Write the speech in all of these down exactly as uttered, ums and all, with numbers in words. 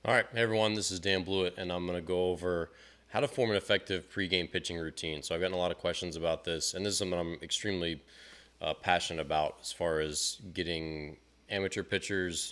All right, hey everyone, this is Dan Blewett, and I'm going to go over how to form an effective pregame pitching routine. So I've gotten a lot of questions about this, and this is something I'm extremely uh, passionate about as far as getting amateur pitchers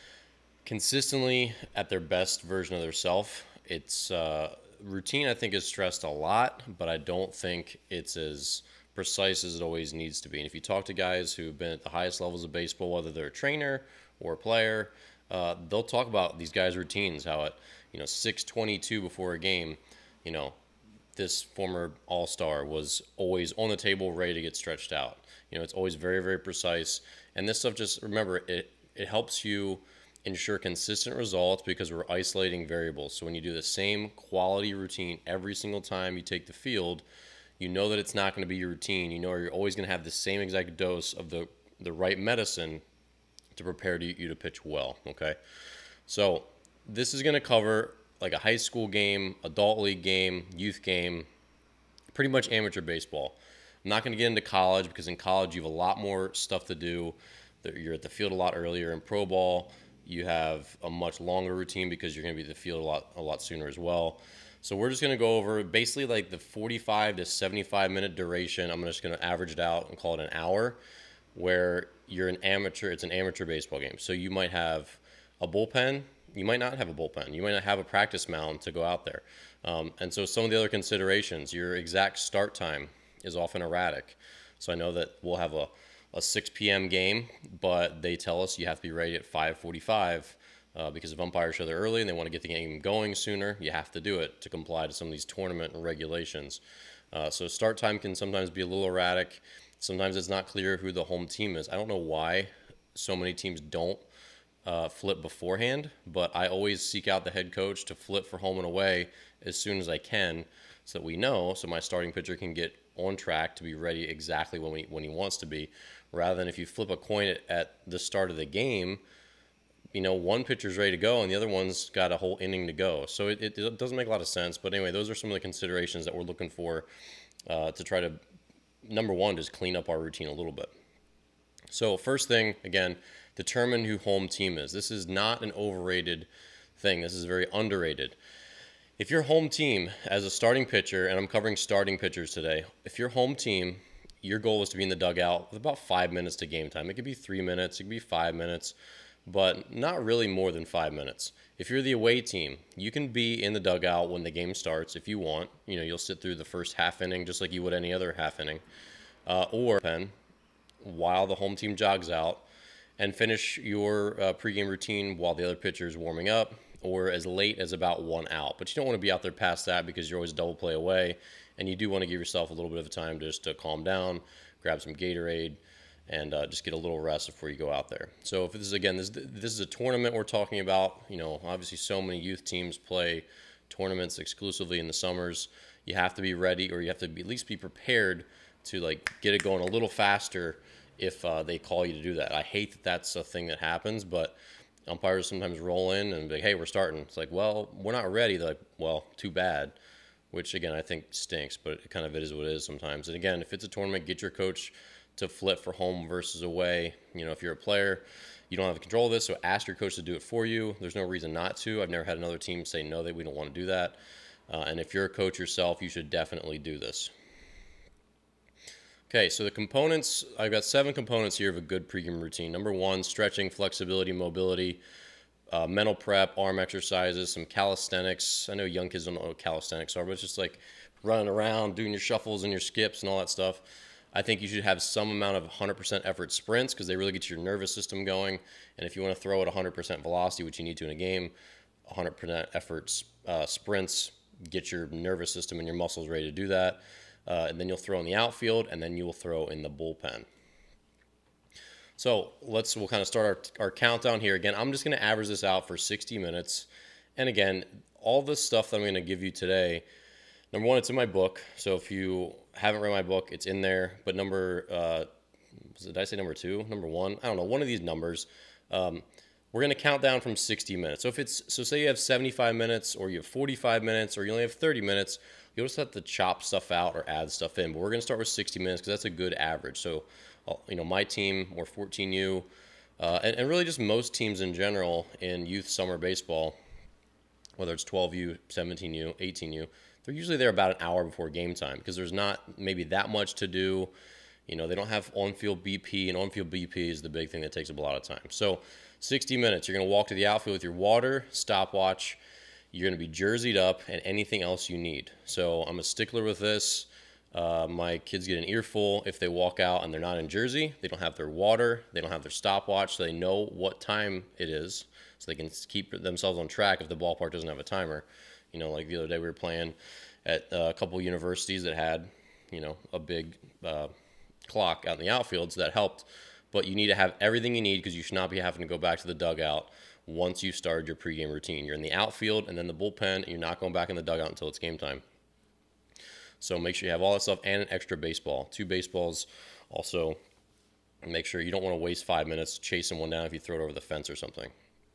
consistently at their best version of themselves. It's uh, routine, I think, is stressed a lot, but I don't think it's as precise as it always needs to be. And if you talk to guys who've been at the highest levels of baseball, whether they're a trainer or a player, uh, they'll talk about these guys' routines, how at you know six twenty-two before a game, you know, this former all-star was always on the table ready to get stretched out. You know, it's always very, very precise. And this stuff, just remember, it, it helps you ensure consistent results because we're isolating variables. So when you do the same quality routine every single time you take the field, you know that it's not going to be your routine. You know you're always going to have the same exact dose of the, the right medicine to prepare to, you to pitch well, okay? So this is going to cover like a high school game, adult league game, youth game, pretty much amateur baseball. I'm not going to get into college because in college you have a lot more stuff to do. You're at the field a lot earlier. In pro ball, you have a much longer routine because you're going to be at the field a lot, a lot sooner as well. So we're just going to go over basically like the forty-five to seventy-five minute duration. I'm just going to average it out and call it an hour, where you're an amateur. It's an amateur baseball game. So you might have a bullpen. You might not have a bullpen. You might not have a practice mound to go out there. Um, and so some of the other considerations, your exact start time is often erratic. So I know that we'll have a, a six p m game, but they tell us you have to be ready at five forty-five uh, because if umpires show there early and they want to get the game going sooner, you have to do it to comply to some of these tournament regulations. Uh, so start time can sometimes be a little erratic. Sometimes it's not clear who the home team is. I don't know why so many teams don't uh, flip beforehand, but I always seek out the head coach to flip for home and away as soon as I can so that we know, so my starting pitcher can get on track to be ready exactly when, we, when he wants to be, rather than if you flip a coin at, at the start of the game, you know, one pitcher's ready to go and the other one's got a whole inning to go. So it, it, it doesn't make a lot of sense. But anyway, those are some of the considerations that we're looking for uh, to try to, number one, just clean up our routine a little bit. So first thing, again, determine who home team is. This is not an overrated thing. This is very underrated. If your home team, as a starting pitcher, and I'm covering starting pitchers today, if your home team, your goal is to be in the dugout with about five minutes to game time. It could be three minutes, it could be five minutes, but not really more than five minutes. If you're the away team, you can be in the dugout when the game starts if you want. You know, you'll sit through the first half inning just like you would any other half inning, uh, or pen while the home team jogs out, and finish your uh, pregame routine while the other pitcher is warming up, or as late as about one out. But you don't want to be out there past that because you're always double play away, and you do want to give yourself a little bit of time just to calm down, grab some Gatorade, and uh, just get a little rest before you go out there. So if this is, again, this, this is a tournament we're talking about. You know, obviously so many youth teams play tournaments exclusively in the summers. You have to be ready, or you have to be, at least be prepared to like get it going a little faster if uh, they call you to do that. I hate that that's a thing that happens, but umpires sometimes roll in and be like, hey, we're starting. It's like, well, we're not ready. They're like, well, too bad, which, again, I think stinks, but it kind of it is what it is sometimes. And, again, if it's a tournament, get your coach to flip for home versus away. You know, if you're a player, you don't have control of this, so ask your coach to do it for you. There's no reason not to. I've never had another team say, no, that we don't want to do that. Uh, and if you're a coach yourself, you should definitely do this. Okay, so the components, I've got seven components here of a good pregame routine. Number one, stretching, flexibility, mobility, uh, mental prep, arm exercises, some calisthenics. I know young kids don't know what calisthenics are, but it's just like running around, doing your shuffles and your skips and all that stuff. I think you should have some amount of one hundred percent effort sprints because they really get your nervous system going. And if you want to throw at one hundred percent velocity, which you need to in a game, one hundred percent effort uh, sprints get your nervous system and your muscles ready to do that. Uh, and then you'll throw in the outfield, and then you will throw in the bullpen. So let's, we'll kind of start our, our countdown here. Again, I'm just going to average this out for sixty minutes. And again, all this stuff that I'm going to give you today, number one, it's in my book. So if you haven't read my book, it's in there. But number, uh, did I say number two? Number one? I don't know, one of these numbers. Um, we're going to count down from sixty minutes. So if it's, so say you have seventy-five minutes, or you have forty-five minutes, or you only have thirty minutes, you'll just have to chop stuff out or add stuff in. But we're going to start with sixty minutes because that's a good average. So, you know, my team, or fourteen U, uh, and, and really just most teams in general in youth summer baseball, whether it's twelve U, seventeen U, eighteen U, they're usually there about an hour before game time because there's not maybe that much to do. You know, they don't have on-field B P, and on-field B P is the big thing that takes up a lot of time. So sixty minutes, you're going to walk to the outfield with your water, stopwatch, you're going to be jerseyed up, and anything else you need. So I'm a stickler with this. Uh, my kids get an earful if they walk out and they're not in jersey. They don't have their water. They don't have their stopwatch, so they know what time it is, so they can keep themselves on track if the ballpark doesn't have a timer. You know, like the other day we were playing at a couple universities that had, you know, a big uh, clock out in the outfield, so that helped. But you need to have everything you need because you should not be having to go back to the dugout once you've started your pregame routine. You're in the outfield and then the bullpen, and you're not going back in the dugout until it's game time. So make sure you have all that stuff and an extra baseball. Two baseballs also. Make sure you don't want to waste five minutes chasing one down if you throw it over the fence or something.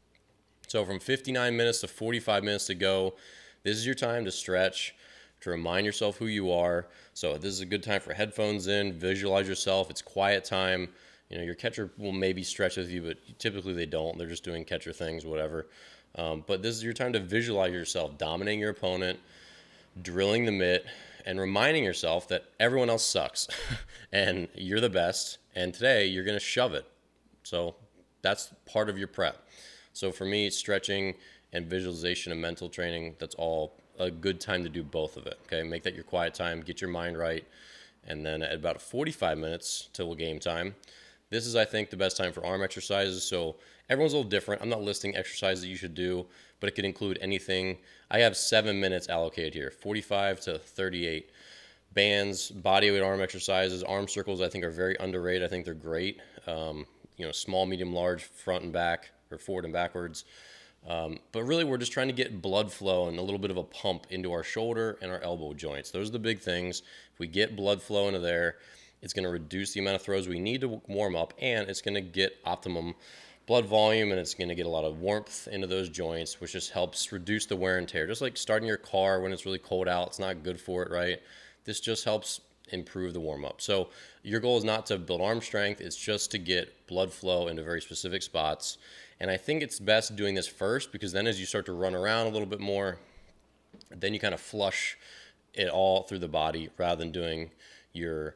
So from fifty-nine minutes to forty-five minutes to go, this is your time to stretch, to remind yourself who you are. So this is a good time for headphones in, visualize yourself. It's quiet time. You know, your catcher will maybe stretch with you, but typically they don't. They're just doing catcher things, whatever. Um, but this is your time to visualize yourself dominating your opponent, drilling the mitt, and reminding yourself that everyone else sucks and you're the best, and today you're going to shove it. So that's part of your prep. So for me, stretching and visualization and mental training, that's all a good time to do both of it. Okay, make that your quiet time, get your mind right, and then at about forty-five minutes till game time, this is, I think, the best time for arm exercises. So everyone's a little different. I'm not listing exercises that you should do, but it could include anything. I have seven minutes allocated here, forty-five to thirty-eight. Bands, bodyweight arm exercises, arm circles, I think are very underrated. I think they're great. Um, you know, small, medium, large, front and back, or forward and backwards. Um, but really, we're just trying to get blood flow and a little bit of a pump into our shoulder and our elbow joints. Those are the big things. If we get blood flow into there, it's going to reduce the amount of throws we need to warm up, and it's going to get optimum blood volume, and it's going to get a lot of warmth into those joints, which just helps reduce the wear and tear. Just like starting your car when it's really cold out, it's not good for it, right? This just helps improve the warm-up. So your goal is not to build arm strength, it's just to get blood flow into very specific spots. And I think it's best doing this first, because then as you start to run around a little bit more, then you kind of flush it all through the body rather than doing your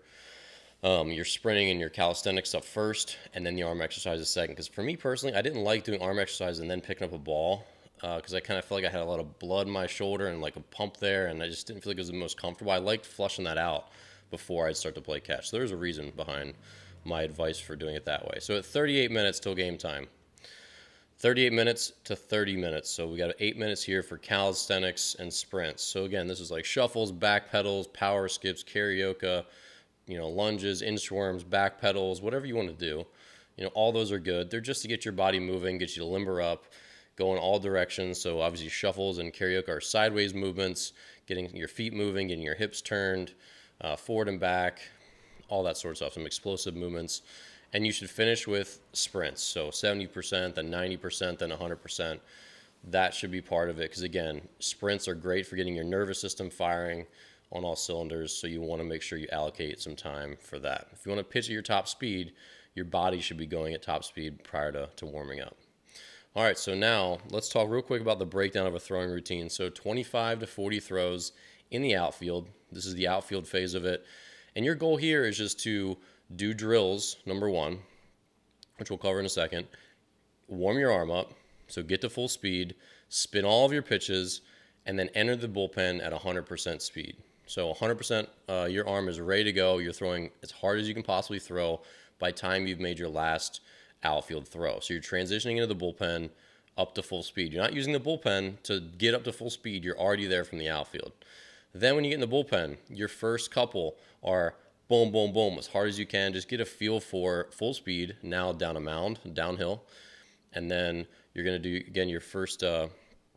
um, your sprinting and your calisthenics stuff first and then the arm exercises second. Because for me personally, I didn't like doing arm exercises and then picking up a ball because uh, I kind of felt like I had a lot of blood in my shoulder and like a pump there, and I just didn't feel like it was the most comfortable. I liked flushing that out before I'd start to play catch. So there's a reason behind my advice for doing it that way. So at thirty-eight minutes till game time, thirty-eight minutes to thirty minutes. So we got eight minutes here for calisthenics and sprints. So again, this is like shuffles, back pedals, power skips, karaoke, you know, lunges, inchworms, back pedals, whatever you want to do. You know, all those are good. They're just to get your body moving, get you to limber up, go in all directions. So obviously shuffles and karaoke are sideways movements, getting your feet moving, getting your hips turned, uh, forward and back, all that sort of stuff, some explosive movements. And you should finish with sprints. So seventy percent, then ninety percent, then one hundred percent. That should be part of it because, again, sprints are great for getting your nervous system firing on all cylinders. So you want to make sure you allocate some time for that. If you want to pitch at your top speed, your body should be going at top speed prior to, to warming up. All right, so now let's talk real quick about the breakdown of a throwing routine. So twenty-five to forty throws in the outfield. This is the outfield phase of it. And your goal here is just to do drills, number one, which we'll cover in a second. Warm your arm up, so get to full speed, spin all of your pitches, and then enter the bullpen at one hundred percent speed. So one hundred percent, uh, your arm is ready to go. You're throwing as hard as you can possibly throw by the time you've made your last outfield throw. So you're transitioning into the bullpen up to full speed. You're not using the bullpen to get up to full speed. You're already there from the outfield. Then when you get in the bullpen, your first couple are boom, boom, boom, as hard as you can. Just get a feel for full speed, now down a mound, downhill. And then you're going to do, again, your first uh,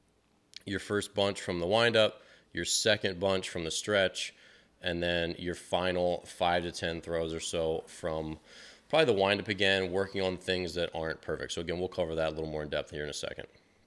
your first bunch from the windup, your second bunch from the stretch, and then your final five to ten throws or so from probably the windup again, working on things that aren't perfect. So again, we'll cover that a little more in depth here in a second.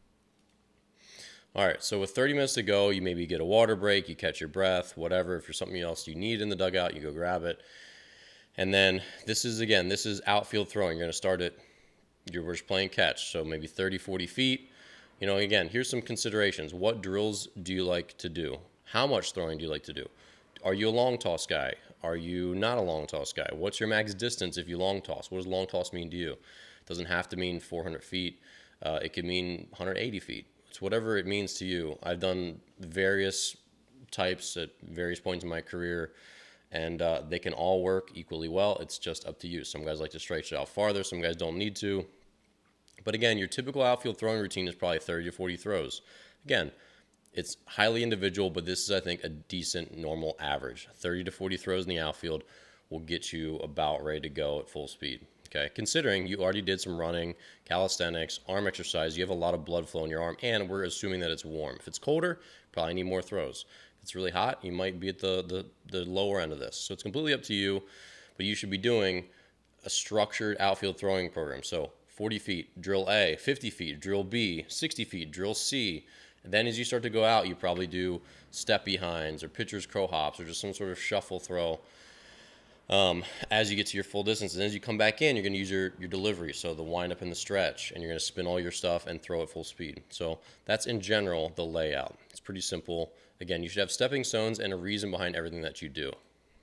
All right, so with thirty minutes to go, you maybe get a water break, you catch your breath, whatever. If there's something else you need in the dugout, you go grab it. And then this is, again, this is outfield throwing. You're going to start it, you're just playing catch, so maybe thirty, forty feet. You know, again, here's some considerations. What drills do you like to do? How much throwing do you like to do? Are you a long toss guy? Are you not a long toss guy? What's your max distance if you long toss? What does long toss mean to you? It doesn't have to mean four hundred feet. Uh, it could mean one hundred eighty feet. It's whatever it means to you. I've done various types at various points in my career, and uh, they can all work equally well. It's just up to you. Some guys like to stretch it out farther. Some guys don't need to. But again, your typical outfield throwing routine is probably thirty to forty throws. Again, it's highly individual, but this is, I think, a decent normal average. thirty to forty throws in the outfield will get you about ready to go at full speed. Okay, considering you already did some running, calisthenics, arm exercise, you have a lot of blood flow in your arm, and we're assuming that it's warm. If it's colder, probably need more throws. If it's really hot, you might be at the, the, the lower end of this. So it's completely up to you, but you should be doing a structured outfield throwing program. So forty feet, drill A, fifty feet, drill B, sixty feet, drill C. And then as you start to go out, you probably do step behinds or pitcher's crow hops or just some sort of shuffle throw um, as you get to your full distance. And as you come back in, you're going to use your, your delivery, so the wind up and the stretch, and you're going to spin all your stuff and throw at full speed. So that's in general the layout. It's pretty simple. Again, you should have stepping stones and a reason behind everything that you do.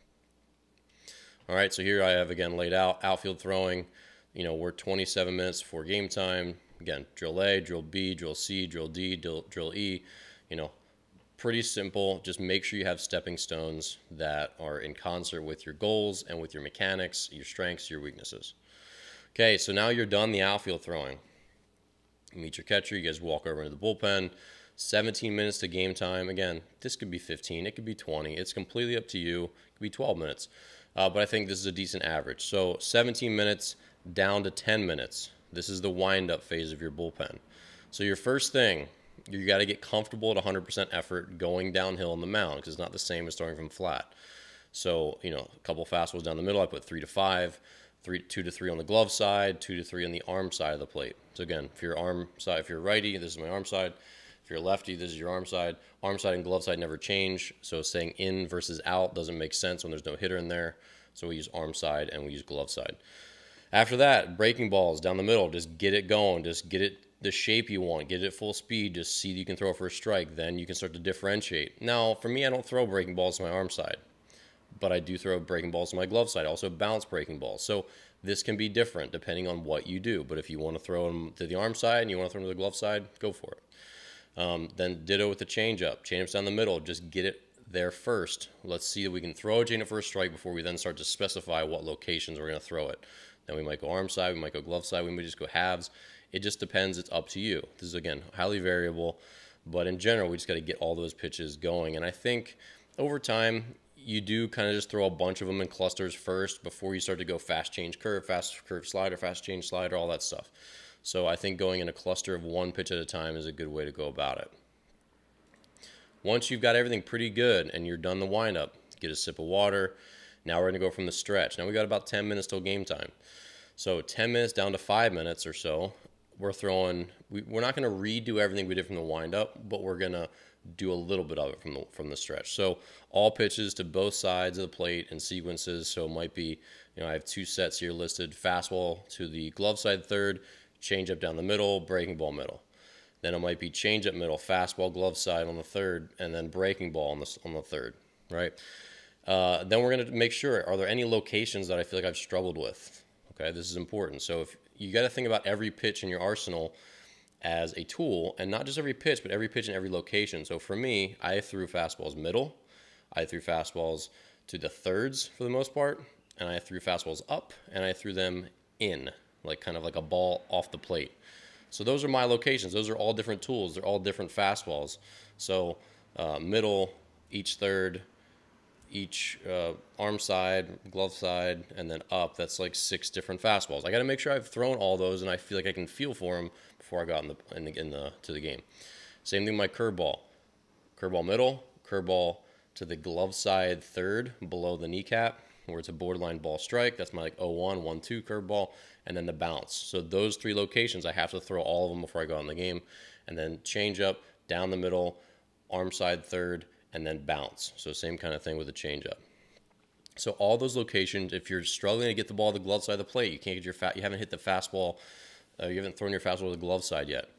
All right, so here I have, again, laid out outfield throwing. You know, we're twenty-seven minutes before game time. Again, drill A, drill B, drill C, drill D, drill, drill E. You know, pretty simple. Just make sure you have stepping stones that are in concert with your goals and with your mechanics, your strengths, your weaknesses. Okay, so now you're done the outfield throwing. You meet your catcher. You guys walk over into the bullpen. seventeen minutes to game time. Again, this could be fifteen. It could be twenty. It's completely up to you. It could be twelve minutes. Uh, but I think this is a decent average. So seventeen minutes down to ten minutes. This is the wind-up phase of your bullpen. So your first thing, you got to get comfortable at one hundred percent effort going downhill in the mound, because it's not the same as throwing from flat. So, you know, a couple fastballs down the middle. I put three to five, three, two to three on the glove side, two to three on the arm side of the plate. So again, if you're arm side, if you're righty, this is my arm side. If you're lefty, this is your arm side. Arm side and glove side never change. So saying in versus out doesn't make sense when there's no hitter in there. So we use arm side and we use glove side. After that, breaking balls down the middle. Just get it going. Just get it the shape you want. Get it at full speed. Just see that you can throw for a strike. Then you can start to differentiate. Now, for me, I don't throw breaking balls to my arm side, but I do throw breaking balls to my glove side. I also bounce breaking balls. So this can be different depending on what you do. But if you want to throw them to the arm side and you want to throw them to the glove side, go for it. Um, then ditto with the changeup. Changeups down the middle. Just get it there first. Let's see that we can throw a changeup for a strike before we then start to specify what locations we're going to throw it. Then we might go arm side, we might go glove side, we might just go halves. It just depends. It's up to you. This is, again, highly variable. But in general, we just got to get all those pitches going. And I think over time, you do kind of just throw a bunch of them in clusters first before you start to go fast change curve, fast curve slider, fast change slider, all that stuff. So I think going in a cluster of one pitch at a time is a good way to go about it. Once you've got everything pretty good and you're done the windup, get a sip of water. Now we're going to go from the stretch. Now we got about ten minutes till game time. So ten minutes down to five minutes or so, we're throwing, we, we're not going to redo everything we did from the windup, but we're going to do a little bit of it from the, from the stretch. So all pitches to both sides of the plate in sequences. So it might be, you know, I have two sets here listed: fastball to the glove side third, changeup down the middle, breaking ball middle. Then it might be changeup middle, fastball glove side on the third, and then breaking ball on the, on the third, right? Uh, then we're going to make sure, are there any locations that I feel like I've struggled with? Okay, this is important. So if you got to think about every pitch in your arsenal as a tool, and not just every pitch, but every pitch in every location. So for me, I threw fastballs middle, I threw fastballs to the thirds for the most part, and I threw fastballs up, and I threw them in, like kind of like a ball off the plate. So those are my locations. Those are all different tools. They're all different fastballs. So uh, middle, each third, each uh, arm side, glove side, and then up. That's like six different fastballs. I got to make sure I've thrown all those and I feel like I can feel for them before I go out in the, in the, in the to the game. Same thing with my curveball. Curveball middle, curveball to the glove side third below the kneecap, where it's a borderline ball strike. That's my like oh one, one two curveball, and then the bounce. So those three locations, I have to throw all of them before I go out in the game. And then change up, down the middle, arm side third, and then bounce. So same kind of thing with the changeup. So all those locations, if you're struggling to get the ball to the glove side of the plate, you can't get your fat, you haven't hit the fastball, uh, you haven't thrown your fastball to the glove side yet.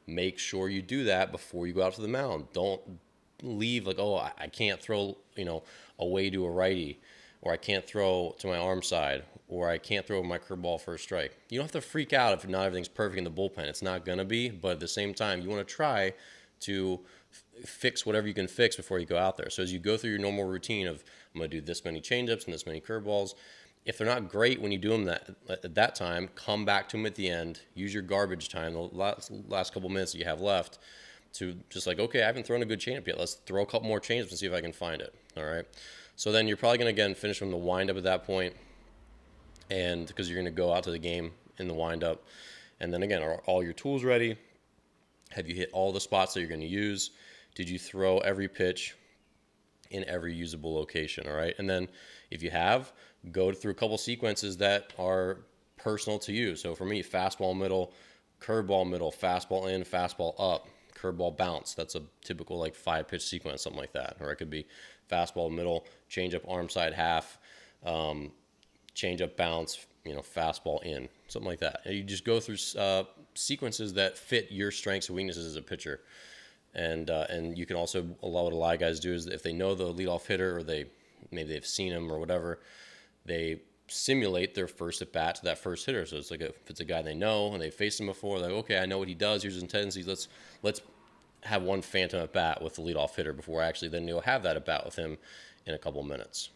make sure you do that before you go out to the mound. Don't leave like, oh, I can't throw, you know, away to a righty, or I can't throw to my arm side, or I can't throw my curveball for a strike. You don't have to freak out if not everything's perfect in the bullpen. It's not going to be, but at the same time, you want to try to f- fix whatever you can fix before you go out there. So as you go through your normal routine of, I'm going to do this many changeups and this many curveballs, if they're not great when you do them that at that time, come back to them at the end. Use your garbage time, the last, last couple minutes that you have left, to just like, okay, I haven't thrown a good changeup yet. Let's throw a couple more changeups and see if I can find it. All right. So then you're probably going to, again, finish from the windup at that point, and because you're going to go out to the game in the windup. And then again, are all your tools ready? Have you hit all the spots that you're going to use? Did you throw every pitch in every usable location? All right. And then if you have, go through a couple sequences that are personal to you. So for me, fastball middle, curveball middle, fastball in, fastball up, curveball bounce. That's a typical like five pitch sequence, something like that. Or it could be fastball middle, changeup arm side half, um, changeup bounce, you know, fastball in, something like that. And you just go through uh, sequences that fit your strengths and weaknesses as a pitcher. And uh, and you can also, a lot what a lot of guys do is if they know the leadoff hitter, or they maybe they've seen him or whatever, they simulate their first at bat to that first hitter. So it's like a, if it's a guy they know and they faced him before, like, okay, I know what he does. Here's his tendencies. Let's let's have one phantom at bat with the leadoff hitter before I actually then go have that at bat with him in a couple minutes.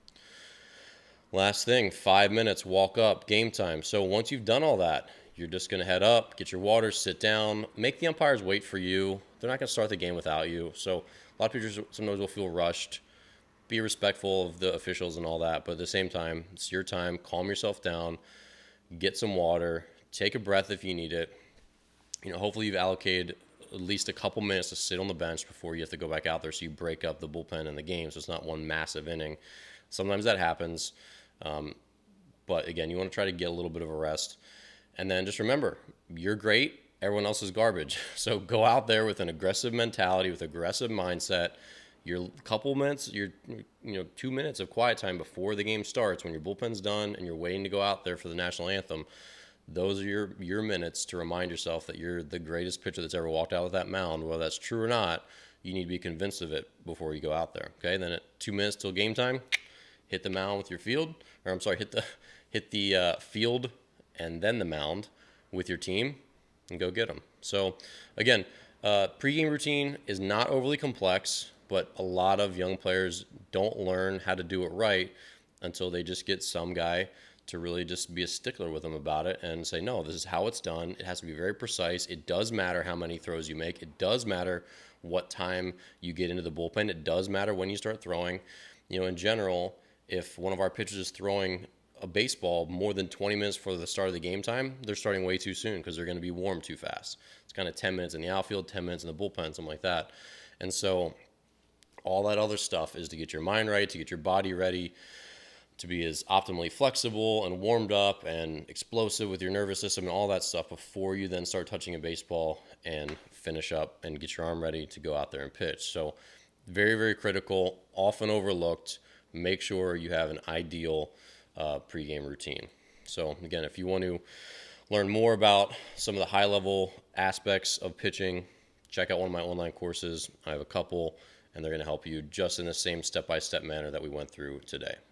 Last thing, five minutes, walk up, game time. So once you've done all that, you're just going to head up, get your water, sit down, make the umpires wait for you. They're not going to start the game without you. So a lot of pitchers sometimes will feel rushed. Be respectful of the officials and all that, but at the same time, it's your time. Calm yourself down, get some water, take a breath if you need it. You know, hopefully you've allocated at least a couple minutes to sit on the bench before you have to go back out there, so you break up the bullpen and the game, so it's not one massive inning. Sometimes that happens, um, but again, you want to try to get a little bit of a rest. And then just remember, you're great, everyone else is garbage. So go out there with an aggressive mentality, with aggressive mindset. Your couple minutes, your you know two minutes of quiet time before the game starts, when your bullpen's done and you're waiting to go out there for the national anthem, those are your your minutes to remind yourself that you're the greatest pitcher that's ever walked out of that mound. Whether that's true or not, you need to be convinced of it before you go out there. Okay, then at two minutes till game time, hit the mound with your field, or I'm sorry, hit the hit the uh, field and then the mound with your team, and go get them. So again, uh, pregame routine is not overly complex, but a lot of young players don't learn how to do it right until they just get some guy to really just be a stickler with them about it and say, no, this is how it's done. It has to be very precise. It does matter how many throws you make. It does matter what time you get into the bullpen. It does matter when you start throwing. You know, in general, if one of our pitchers is throwing a baseball more than twenty minutes before the start of the game time, they're starting way too soon because they're going to be warm too fast. It's kind of ten minutes in the outfield, ten minutes in the bullpen, something like that. And so all that other stuff is to get your mind right, to get your body ready, to be as optimally flexible and warmed up and explosive with your nervous system and all that stuff before you then start touching a baseball and finish up and get your arm ready to go out there and pitch. So very, very critical, often overlooked. Make sure you have an ideal uh, pregame routine. So again, if you want to learn more about some of the high-level aspects of pitching, check out one of my online courses. I have a couple, and they're going to help you just in the same step-by-step manner that we went through today.